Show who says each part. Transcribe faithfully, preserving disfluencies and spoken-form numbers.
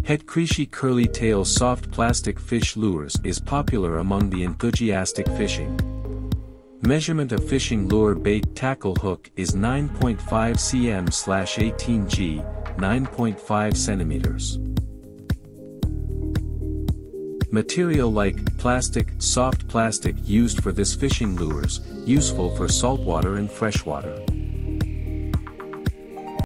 Speaker 1: Hetkrishi curly tail soft plastic fish lures is popular among the enthusiastic fishing. Measurement of fishing lure bait tackle hook is nine point five centimeters slash eighteen G, nine point five centimeters. Material like plastic, soft plastic used for this fishing lures, useful for saltwater and freshwater.